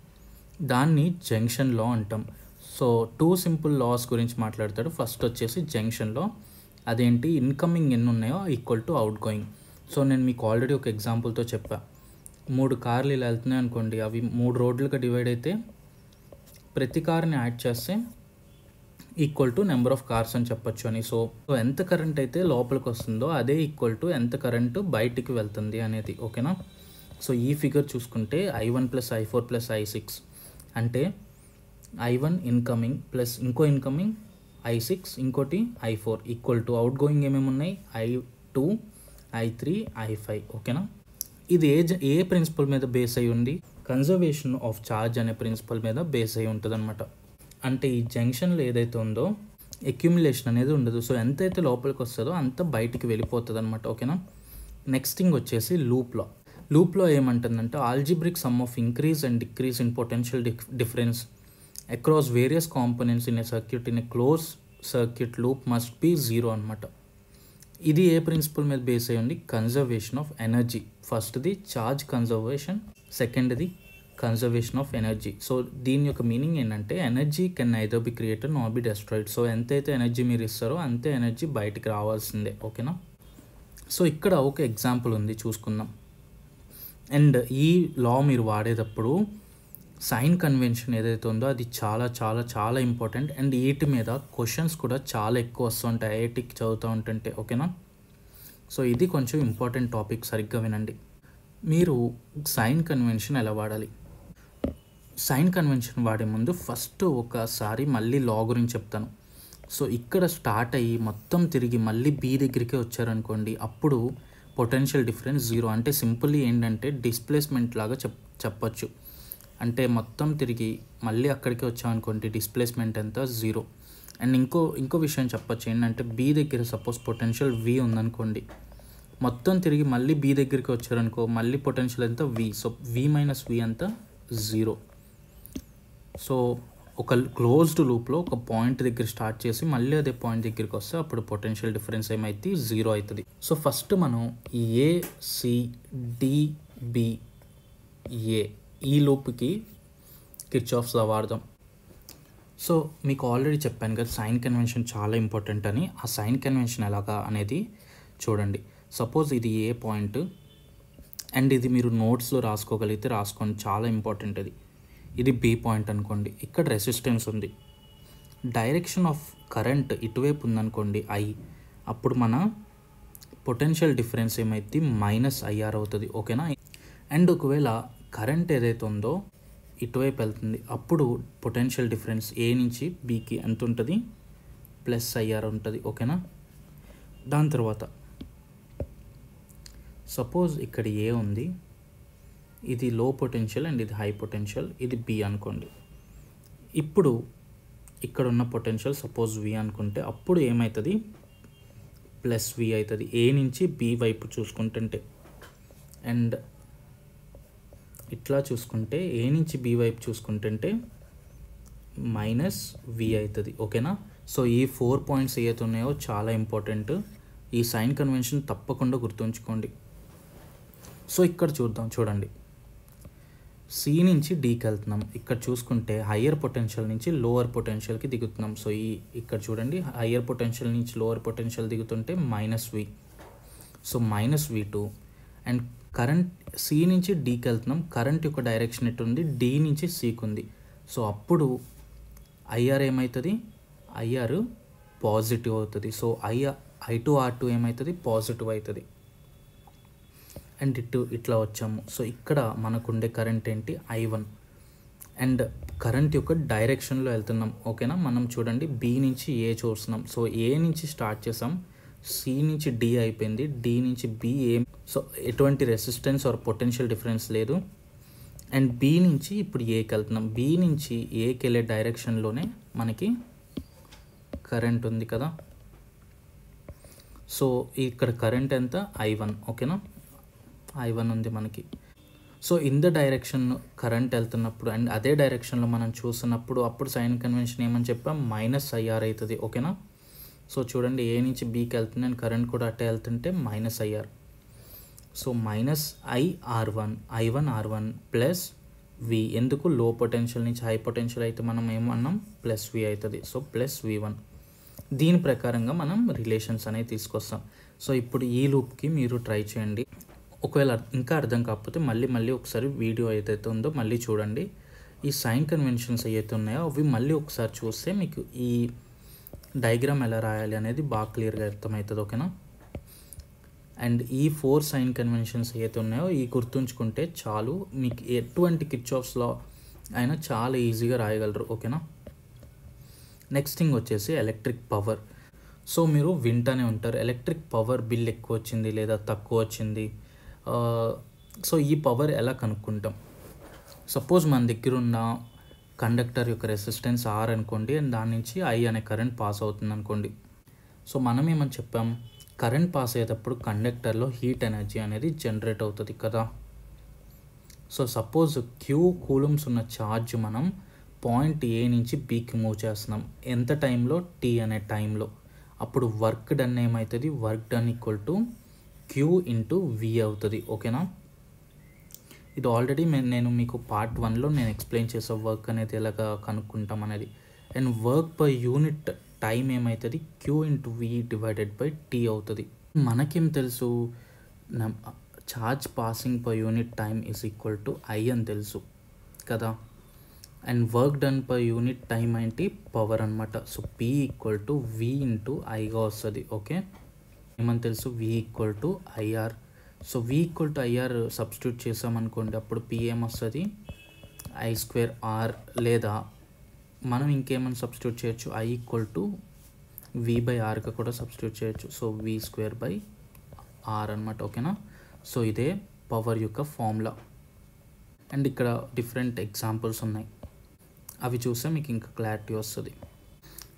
దాన్ని జంక్షన్ లా అంటాం. సో టూ సింపుల్ లాస్ గురించి మాట్లాడతాడు. ఫస్ట్ వచ్చేసి జంక్షన్లో అదేంటి, ఇన్కమింగ్ ఎన్ని ఉన్నాయో equal to outgoing. So నేను మీకు ఆల్రెడీ ఒక ఎగ్జాంపుల్తో చెప్పా. మూడు కార్లు ఇలా వెళ్తున్నాయి అనుకోండి, అవి మూడు రోడ్లుగా డివైడ్ అయితే ప్రతి కార్ని యాడ్ చేస్తే equal to number of cars అని చెప్పొచ్చు అని. సో ఎంత కరెంట్ అయితే లోపలికి వస్తుందో అదే ఈక్వల్ టు ఎంత కరెంటు బయటికి వెళ్తుంది అనేది. ఓకేనా. సో ఈ ఫిగర్ చూసుకుంటే I one plus I four plus I six అంటే ఐ వన్ ఇన్కమింగ్ ప్లస్ ఇంకో ఇన్కమింగ్ ఐ సిక్స్ ఇంకోటి I four equal to outgoing ఏమేమి ఉన్నాయి? I two I three I five. ఓకేనా. ఇది ఏ ఏ ప్రిన్సిపల్ మీద బేస్ అయి ఉంది? కన్జర్వేషన్ ఆఫ్ ఛార్జ్ అనే ప్రిన్సిపల్ మీద బేస్ అయి ఉంటుంది అనమాట. అంటే ఈ జంక్షన్లో ఏదైతే ఉందో అక్యుములేషన్ అనేది ఉండదు. సో ఎంతైతే లోపలికి వస్తుందో అంత బయటికి వెళ్ళిపోతుంది అనమాట. ఓకేనా. నెక్స్ట్ థింగ్ వచ్చేసి లూప్లో. లూప్లో ఏమంటుందంటే algebraic sum of increase and decrease in potential difference across various components in a circuit in a closed circuit loop must be zero అనమాట. ఇది ఏ ప్రిన్సిపల్ మీద బేస్ అయ్యి ఉంది? Conservation of energy. ఫస్ట్ది ఛార్జ్ కన్జర్వేషన్, సెకండ్ది కన్జర్వేషన్ ఆఫ్ ఎనర్జీ. సో దీని యొక్క మీనింగ్ ఏంటంటే energy can either be created not be destroyed. So ఎంతైతే ఎనర్జీ మీరు ఇస్తారో అంతే ఎనర్జీ బయటికి రావాల్సిందే. ఓకేనా. సో ఇక్కడ ఒక ఎగ్జాంపుల్ ఉంది, చూసుకుందాం. అండ్ ఈ లా మీరు వాడేటప్పుడు సైన్ కన్వెన్షన్ ఏదైతే ఉందో అది చాలా చాలా చాలా ఇంపార్టెంట్. అండ్ వీటి మీద క్వశ్చన్స్ కూడా చాలా ఎక్కువ వస్తుంటాయి ఐఐటికి చదువుతూ ఉంటుంటే. ఓకేనా. సో ఇది కొంచెం ఇంపార్టెంట్ టాపిక్, సరిగ్గా వినండి. మీరు సైన్ కన్వెన్షన్ ఎలా వాడాలి? సైన్ కన్వెన్షన్ వాడే ముందు ఫస్ట్ ఒకసారి మళ్ళీ లా గురించి చెప్తాను. సో ఇక్కడ స్టార్ట్ అయ్యి మొత్తం తిరిగి మళ్ళీ బీ దగ్గరికే వచ్చారనుకోండి, అప్పుడు పొటెన్షియల్ డిఫరెన్స్ జీరో. అంటే సింపుల్లీ ఏంటంటే డిస్ప్లేస్మెంట్ లాగా చెప్ చెప్పచ్చు అంటే మొత్తం తిరిగి మళ్ళీ అక్కడికి వచ్చామనుకోండి డిస్ప్లేస్మెంట్ ఎంత? జీరో. అండ్ ఇంకో ఇంకో విషయం చెప్పొచ్చు ఏంటంటే బీ దగ్గర సపోజ్ పొటెన్షియల్ వి ఉందనుకోండి, మొత్తం తిరిగి మళ్ళీ బీ దగ్గరికి వచ్చారనుకో, మళ్ళీ పొటెన్షియల్ ఎంత వి. సో వి మైనస్ వి అంతా జీరో. సో ఒక క్లోజ్డ్ లూప్లో ఒక పాయింట్ దగ్గర స్టార్ట్ చేసి మళ్ళీ అదే పాయింట్ దగ్గరికి వస్తే అప్పుడు పొటెన్షియల్ డిఫరెన్స్ ఏమైతే జీరో అవుతుంది. సో ఫస్ట్ మనం A C D B A ఈ లూప్కి కిర్చాఫ్స్ లా వాడదాం. సో మీకు ఆల్రెడీ చెప్పాను కదా సైన్ కన్వెన్షన్ చాలా ఇంపార్టెంట్ అని. ఆ సైన్ కన్వెన్షన్ ఎలాగా అనేది చూడండి. సపోజ్ ఇది ఏ పాయింట్ అండ్ ఇది మీరు నోట్స్లో రాసుకోగలిగితే రాసుకోండి, చాలా ఇంపార్టెంట్ అది. ఇది బి పాయింట్ అనుకోండి, ఇక్కడ రెసిస్టెన్స్ ఉంది, డైరెక్షన్ ఆఫ్ కరెంట్ ఇటువైపు ఉందనుకోండి ఐ, అప్పుడు మన పొటెన్షియల్ డిఫరెన్స్ ఏమైతే మైనస్ ఐఆర్ అవుతుంది. ఓకేనా. అండ్ ఒకవేళ కరెంట్ ఏదైతే ఉందో ఇటువైపు వెళ్తుంది, అప్పుడు పొటెన్షియల్ డిఫరెన్స్ ఏ నుంచి బీకి ఎంత ఉంటుంది, ప్లస్ ఐఆర్ ఉంటుంది. ఓకేనా. దాని తర్వాత సపోజ్ ఇక్కడ ఏ ఉంది, ఇది లో పొటెన్షియల్ అండ్ ఇది హై పొటెన్షియల్, ఇది బి అనుకోండి. ఇప్పుడు ఇక్కడ ఉన్న పొటెన్షియల్ సపోజ్ వి అనుకుంటే అప్పుడు ఏమవుతుంది, ప్లస్ వి అవుతుంది ఏ నుంచి బి వైపు చూసుకుంటుంటే. అండ్ ఇట్లా చూసుకుంటే ఏ నుంచి బి వైపు చూసుకుంటుంటే మైనస్ వి అవుతుంది. ఓకేనా. సో ఈ ఫోర్ పాయింట్స్ ఏవైతే ఉన్నాయో చాలా ఇంపార్టెంట్, ఈ సైన్ కన్వెన్షన్ తప్పకుండా గుర్తుంచుకోండి. సో ఇక్కడ చూద్దాం, చూడండి సి నుంచి డీకి వెళ్తున్నాం, ఇక్కడ చూసుకుంటే హయ్యర్ పొటెన్షియల్ నుంచి లోవర్ పొటెన్షియల్కి దిగుతున్నాం. సో ఈ ఇక్కడ చూడండి హయ్యర్ పొటెన్షియల్ నుంచి లోవర్ పొటెన్షియల్ దిగుతుంటే minus V, so minus V two. And current C నుంచి డీకి వెళ్తున్నాం, కరెంట్ యొక్క డైరెక్షన్ ఎటు ఉంది, డి నుంచి సికి ఉంది. సో అప్పుడు ఐఆర్ ఏమవుతుంది, ఐఆర్ పాజిటివ్ అవుతుంది. So IR I two R two ఏమవుతుంది, పాజిటివ్ అవుతుంది. అండ్ ఇటు ఇట్లా వచ్చాము. సో ఇక్కడ మనకుండే కరెంట్ ఏంటి, ఐ వన్. అండ్ కరెంట్ యొక్క డైరెక్షన్లో వెళ్తున్నాం. ఓకేనా. మనం చూడండి బి నుంచి ఏ చూస్తున్నాం. సో ఏ నుంచి స్టార్ట్ చేసాం, సి నుంచి డి అయిపోయింది, డి నుంచి బి ఏ. సో ఎటువంటి రెసిస్టెన్స్ ఆర్ పొటెన్షియల్ డిఫరెన్స్ లేదు. అండ్ బి నుంచి ఇప్పుడు ఏకి వెళ్తున్నాం, బి నుంచి ఏకి వెళ్ళే డైరెక్షన్లోనే మనకి కరెంట్ ఉంది కదా. సో ఇక్కడ కరెంట్ ఎంత, ఐ వన్. ఓకేనా, ఐ వన్ ఉంది మనకి. So in the direction current వెళ్తున్నప్పుడు అండ్ అదే డైరెక్షన్లో మనం చూస్తున్నప్పుడు అప్పుడు సైన్ కన్వెన్షన్ ఏమని చెప్పాం, మైనస్ ఐఆర్ అవుతుంది. ఓకేనా. సో చూడండి ఏ నుంచి బీకి వెళ్తుంది అండ్ కరెంట్ కూడా అట్టే వెళ్తుంటే minus IR. So minus I R one, I one R one plus V. ఎందుకు, లో పొటెన్షియల్ నుంచి హై పొటెన్షియల్ అయితే మనం ఏమన్నాం, ప్లస్ వి అవుతుంది. So plus V one. దీని ప్రకారంగా మనం రిలేషన్స్ అనేవి తీసుకొస్తాం. సో ఇప్పుడు ఈ లూప్కి మీరు ట్రై చేయండి. ఒకవేళ ఇంకా అర్థం కాకపోతే మళ్ళీ మళ్ళీ ఒకసారి వీడియో ఏదైతే ఉందో మళ్ళీ చూడండి. ఈ సైన్ కన్వెన్షన్స్ ఏవైతే ఉన్నాయో అవి మళ్ళీ ఒకసారి చూస్తే మీకు ఈ డయాగ్రామ్ ఎలా రాయాలి అనేది బాగా క్లియర్గా అర్థమవుతుంది. ఓకేనా. అండ్ ఈ ఫోర్ సైన్ కన్వెన్షన్స్ ఏవైతే ఉన్నాయో ఈ గుర్తుంచుకుంటే చాలు, మీకు ఎటువంటి కిర్చాఫ్స్ లా అయినా చాలా ఈజీగా రాయగలరు. ఓకేనా. నెక్స్ట్ థింగ్ వచ్చేసి ఎలక్ట్రిక్ పవర్. సో మీరు వింటూనే ఉంటారు ఎలక్ట్రిక్ పవర్ బిల్ ఎక్కువ వచ్చింది లేదా తక్కువ వచ్చింది. సో ఈ పవర్ ఎలా కనుక్కుంటాం, సపోజ్ మన దగ్గర ఉన్న కండక్టర్ యొక్క రెసిస్టెన్స్ ఆర్ అనుకోండి అండ్ దాని నుంచి ఐ అనే కరెంట్ పాస్ అవుతుంది అనుకోండి. సో మనం ఏమని చెప్పాం, కరెంట్ పాస్ అయ్యేటప్పుడు కండక్టర్లో హీట్ ఎనర్జీ అనేది జనరేట్ అవుతుంది కదా. సో సపోజ్ క్యూ కూలమ్స్ ఉన్న ఛార్జ్ మనం పాయింట్ ఏ నుంచి బీకి మూవ్ చేస్తున్నాం ఎంత టైంలో, టీ అనే టైంలో. అప్పుడు వర్క్ డన్ ఏమవుతుంది, work done equal to Q into V అవుతుంది. ఓకేనా. ఇది ఆల్రెడీ నేను మీకు పార్ట్ వన్లో నేను ఎక్స్ప్లెయిన్ చేసే వర్క్ అనేది ఎలాగా కనుక్కుంటాం అనేది. And work per unit time ఏమవుతుంది, Q into V divided by T అవుతుంది. మనకేం తెలుసు, charge passing per unit time is equal to I అని తెలుసు కదా. And work done per unit time ఏంటి, పవర్ అనమాట. So P equal to V into ఐగా వస్తుంది. ఓకే, ఏమని తెలుసు, V equal to IR. So V equal to IR substitute చేసామనుకోండి అప్పుడు పి ఏమొస్తుంది, ఐ స్క్వేర్ ఆర్. లేదా మనం ఇంకేమైనా సబ్స్టిట్యూట్ చేయొచ్చు, I equal to V by ఆర్గా కూడా సబ్స్టిట్యూట్ చేయొచ్చు. So V square by R అనమాట. ఓకేనా. సో ఇదే పవర్ యొక్క ఫార్ములా. అండ్ ఇక్కడ డిఫరెంట్ ఎగ్జాంపుల్స్ ఉన్నాయి, అవి చూస్తే మీకు ఇంకా క్లారిటీ వస్తుంది.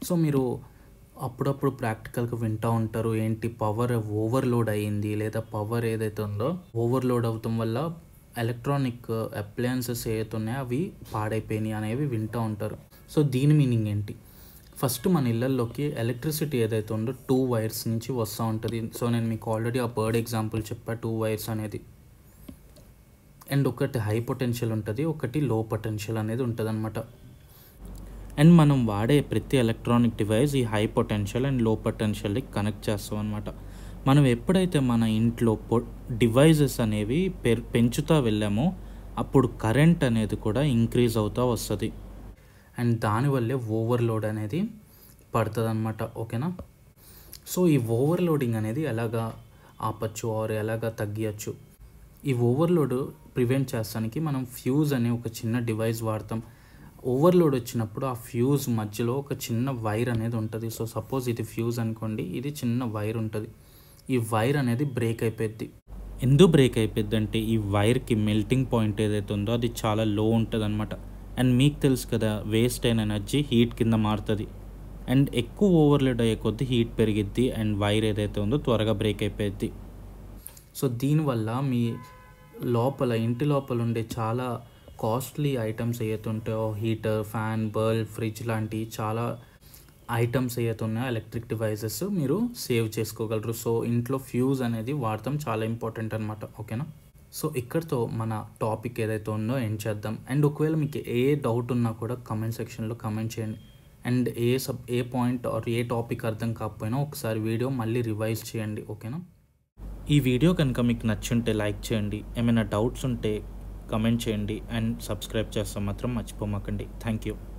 సో మీరు అప్పుడప్పుడు ప్రాక్టికల్గా వింటూ ఉంటారు, ఏంటి పవర్ ఓవర్లోడ్ అయ్యింది లేదా పవర్ ఏదైతే ఉందో ఓవర్లోడ్ అవటం వల్ల ఎలక్ట్రానిక్ అప్లయన్సెస్ ఏవైతే ఉన్నాయో అవి పాడైపోయినాయి అనేవి వింటూ ఉంటారు. సో దీని మీనింగ్ ఏంటి? ఫస్ట్ మన ఇళ్ళల్లోకి ఎలక్ట్రిసిటీ ఏదైతే ఉందో టూ వైర్స్ నుంచి వస్తూ ఉంటుంది. సో నేను మీకు ఆల్రెడీ ఆ బర్డ్ ఎగ్జాంపుల్ చెప్పా, టూ వైర్స్ అనేది. అండ్ ఒకటి హై పొటెన్షియల్ ఉంటుంది, ఒకటి లో పొటెన్షియల్ అనేది ఉంటుంది అనమాట. అండ్ మనం వాడే ప్రతి ఎలక్ట్రానిక్ డివైస్ ఈ హై పొటెన్షియల్ అండ్ లో పొటెన్షియల్కి కనెక్ట్ చేస్తాం అనమాట. మనం ఎప్పుడైతే మన ఇంట్లో పొ డివైజెస్ అనేవి పె పెంచుతూ వెళ్ళామో అప్పుడు కరెంట్ అనేది కూడా ఇంక్రీజ్ అవుతూ వస్తుంది. అండ్ దానివల్లే ఓవర్లోడ్ అనేది పడుతుంది అనమాట. ఓకేనా? సో ఈ ఓవర్లోడింగ్ అనేది ఎలాగా ఆపచ్చు ఆర్ ఎలాగా తగ్గించచ్చు? ఈ ఓవర్లోడ్ ప్రివెంట్ చేస్తానికి మనం ఫ్యూజ్ అనే ఒక చిన్న డివైస్ వాడతాం. ఓవర్లోడ్ వచ్చినప్పుడు ఆ ఫ్యూజ్ మధ్యలో ఒక చిన్న వైర్ అనేది ఉంటుంది. సో సపోజ్ ఇది ఫ్యూజ్ అనుకోండి, ఇది చిన్న వైర్ ఉంటుంది. ఈ వైర్ అనేది బ్రేక్ అయిపోద్ది. ఎందుకు బ్రేక్ అయిపోద్ది అంటే ఈ వైర్కి మెల్టింగ్ పాయింట్ ఏదైతే ఉందో అది చాలా లో ఉంటుంది అనమాట. అండ్ మీకు తెలుసు కదా, వేస్ట్ అయిన ఎనర్జీ హీట్ కింద మారుతుంది. అండ్ ఎక్కువ ఓవర్లోడ్ అయ్యే కొద్దీ హీట్ పెరిగిద్ది అండ్ వైర్ ఏదైతే ఉందో త్వరగా బ్రేక్ అయిపోద్ది. సో దీనివల్ల మీ లోపల ఇంటి లోపల ఉండే చాలా కాస్ట్లీ ఐటమ్స్ ఏవైతే ఉంటాయో, హీటర్, ఫ్యాన్, బల్బ్, ఫ్రిడ్జ్ లాంటి చాలా ఐటమ్స్ ఏవైతే ఉన్నాయో ఎలక్ట్రిక్ డివైజెస్ మీరు సేవ్ చేసుకోగలరు. సో ఇంట్లో ఫ్యూజ్ అనేది వాడటం చాలా ఇంపార్టెంట్ అనమాట. ఓకేనా? సో ఇక్కడితో మన టాపిక్ ఏదైతే ఉందో ఎండ్ చేద్దాం. అండ్ ఒకవేళ మీకు ఏ డౌట్ ఉన్నా కూడా కమెంట్ సెక్షన్లో కమెంట్ చేయండి. అండ్ ఏ సబ్ ఏ పాయింట్ ఆర్ ఏ టాపిక్ అర్థం కాకపోయినా ఒకసారి వీడియో మళ్ళీ రివైజ్ చేయండి. ఓకేనా? ఈ వీడియో కనుక మీకు నచ్చుంటే లైక్ చేయండి, ఏమైనా డౌట్స్ ఉంటే కమెంట్ చేయండి అండ్ సబ్స్క్రైబ్ చేస్తాం మాత్రం మర్చిపోమాకండి. Thank you.